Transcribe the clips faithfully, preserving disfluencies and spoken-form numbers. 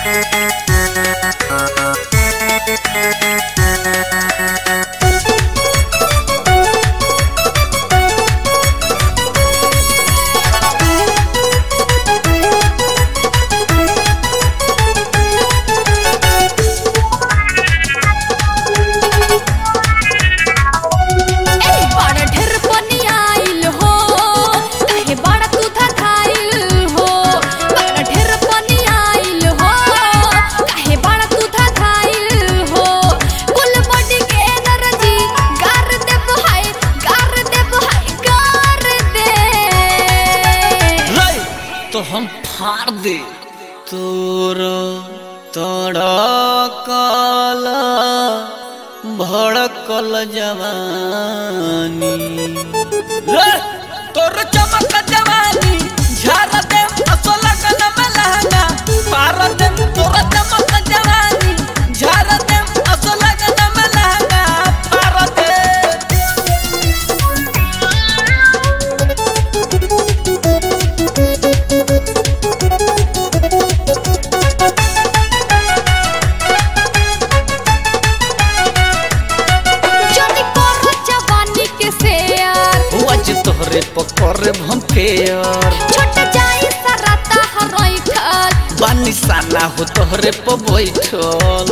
तो हम फाड़ दे तोर तड़कल भड़कल जवानी रे तोर चमक जवानी झाड़ दे असल लगन में लहंगा पार दे तोर चमक जवानी झाड़ दे असल लगन में लहंगा पार दे तोहरे पकड़े हम फेयर छोट जाई सरता हरई खल बानी साना हो तोहरे प बैठल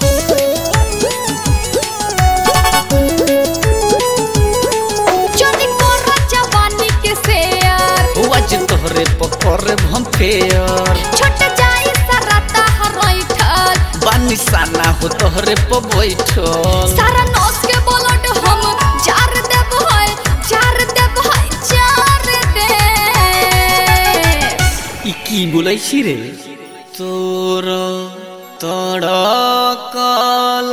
जोनी कोर जवानी के शेयर आज तोहरे पकड़े हम फेयर छोट जाई सरता हरई खल बानी साना हो तोहरे प बैठल सारा नौस के बोलट हम जार देब है जार देब है जार दे ई की बोलै छी रे तोर तड़कल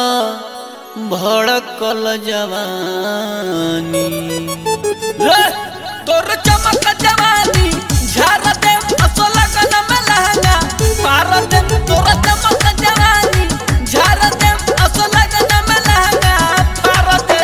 भड़कल जवानी रे तोर चमक जवानी झाड़ दे असल लगन में लहंगा पार दे तोर चमक जवानी झाड़ दे असल लगन में लहंगा पार दे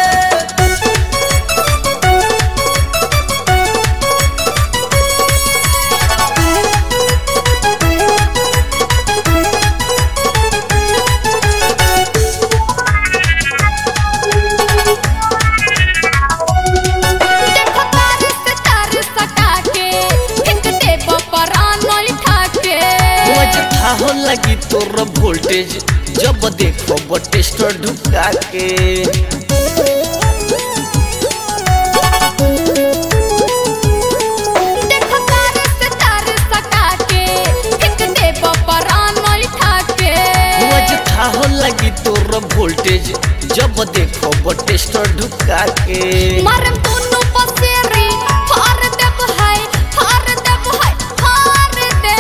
हो लगी तोर वोल्टेज जब देखो टेस्टर ढुका के देखो तार से तार सका के एक देब परान उठा के वजह हो लगी तोर वोल्टेज जब देखो टेस्टर ढुका के मारम दोनों पसेरी फार देब है फार देब है फार दे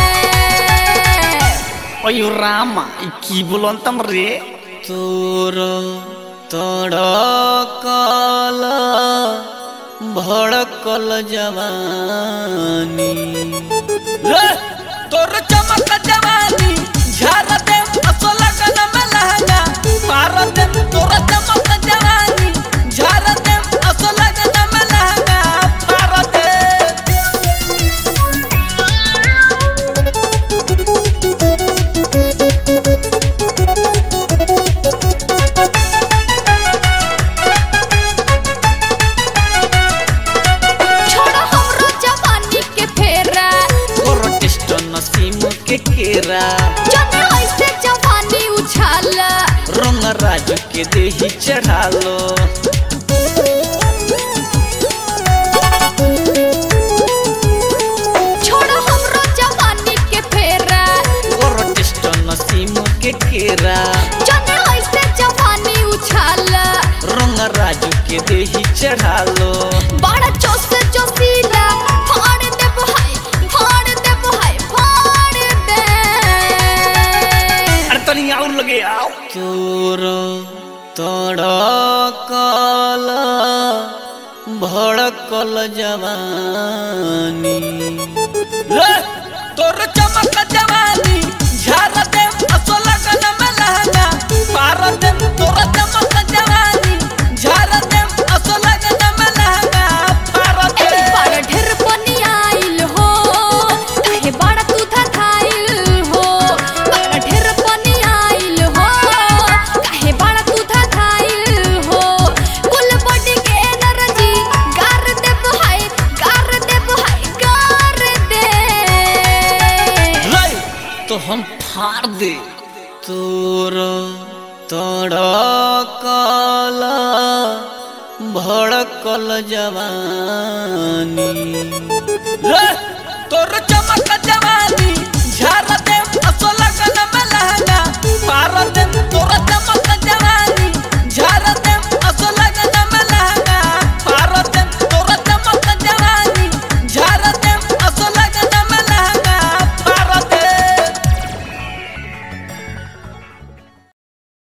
अयो रामा ई की बोलन तम रे तोर तड़कल भड़कल जवानी रे तोर चमक जवानी झाड़ दे असल लगन में लहंगा पार दे तोर चमक जवानी झाड़ दे असल लगन में लहंगा पार दे के केरा जब ऐसे जवानी उछाला रंग राजू के देही चढ़ालो छोड़ हमरो जवानी के फेरा कोरटिस्ट नसीम के केरा जब ऐसे जवानी उछाला रंग राजू के देही चढ़ालो बड़ा चोस चोसीला फाड़ दे भाई फाड़ दे भाई फाड़ दे अरे तनी और लगे आओ तोर तड़कल भड़कल जवानी रे तोर चमक जवानी झाड़ दे असल लगन में लहंगा पार दे तोर चमक जवानी झाड़ दे असल लगन में लहंगा पार दे बड़ा ढेर पनी आइल हो काहे बड़ा तू था खाइल हो फाड़ दे तोर तड़कल भड़कल जवानी रे तोर चमक जवानी झाड़